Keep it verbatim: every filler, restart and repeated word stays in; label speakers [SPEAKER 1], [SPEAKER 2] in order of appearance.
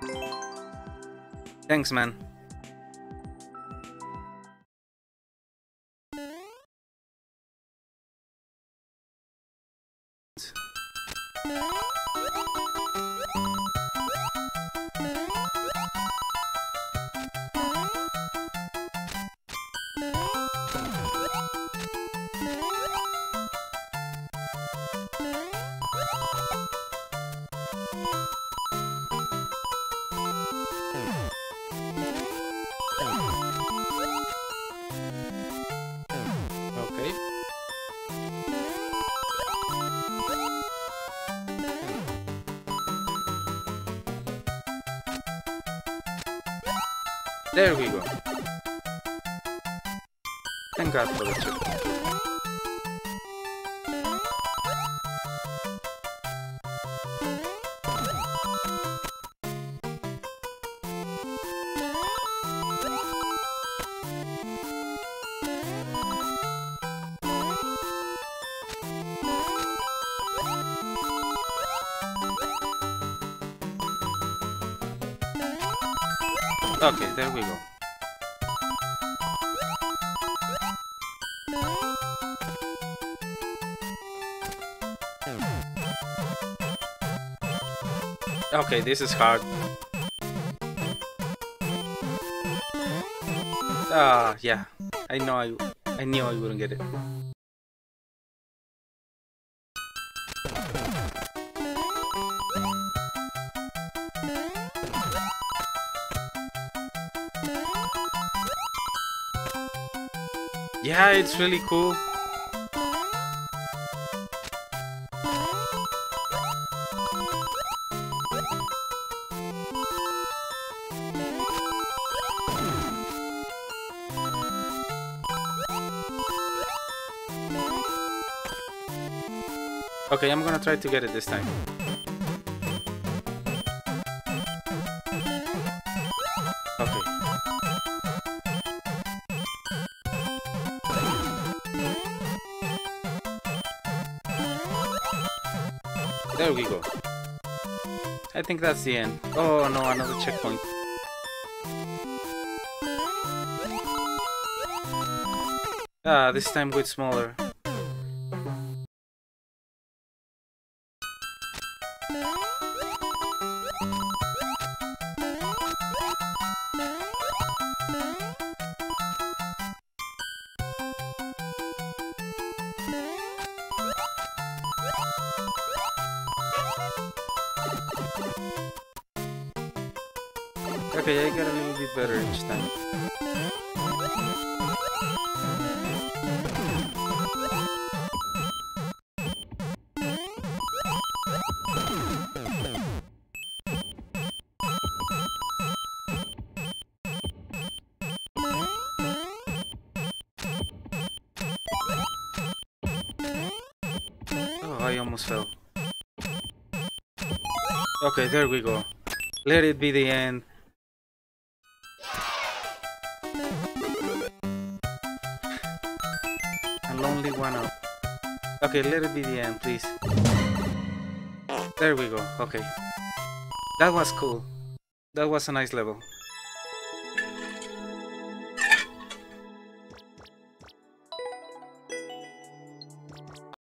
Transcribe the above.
[SPEAKER 1] Thanks, man. Okay. There we go. Thank God for the chip. Okay, there we go. Okay, this is hard. Ah, yeah. I know I I knew I wouldn't get it. Yeah, it's really cool. Okay, I'm gonna try to get it this time. Okay. There we go. I think that's the end. Oh no, another checkpoint. Ah, this time with smaller. Okay, I got a little bit better each time. Oh, I almost fell. Okay, there we go. Let it be the end. Only one up. Okay, let it be the end, please. There we go. Okay. That was cool. That was a nice level.